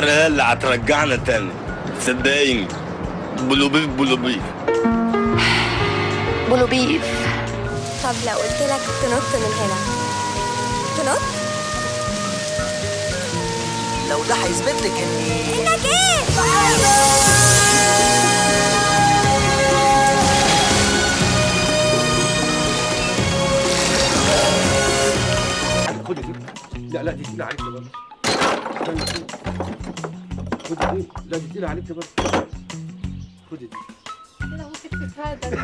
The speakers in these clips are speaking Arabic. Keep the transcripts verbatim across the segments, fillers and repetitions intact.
السفرة هي اللي هترجعنا تاني، صدقيني. بلوبيف بلوبيف بلوبيف. طب لو قلت لك تنط من هنا تنط؟ لو ده هيثبت لك اني انك ايه؟ خدي دي. لا لا دي تقيلة عليك برضه. استنى خدي دي. لا دي تقيلة عليك برضه. خدي دي. انا ممكن تتفادى.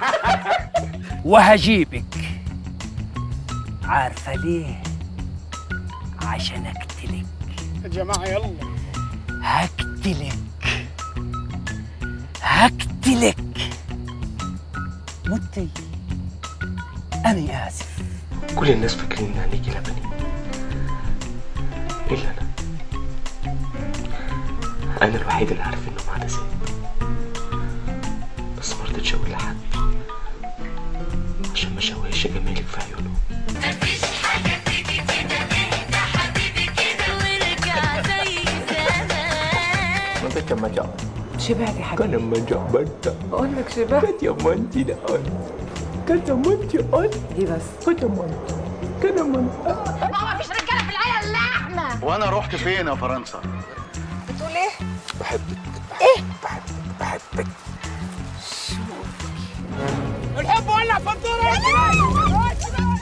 وهجيبك. عارفة ليه؟ عشان اقتلك. يا جماعة يلا. هقتلك. هقتلك. متي. أنا آسف. كل الناس فاكرين ان هنيجي لبني الا انا. انا الوحيد اللي عارف انه معاه زيت، بس ما رضيتش اقول لحد عشان ما اشوهش جمالك في عيونهم. مفيش حاجة تيجي كده، اهدى حبيبي كده وارجع زي زمان. انت كم جاب؟ شبعت يا حبيبي. كان ما جابت. بقول لك شبعت. كانت يا منتي الان. كانت يا منتي الان. دي بس. كانت يا منتي. كان يا منتي. ما فيش رجالة في العيلة اللحمة. وانا رحت فين يا فرنسا؟ بتقول ايه؟ بحبك. ايه؟ بحبك بحبك. الحب ولع فاتورة.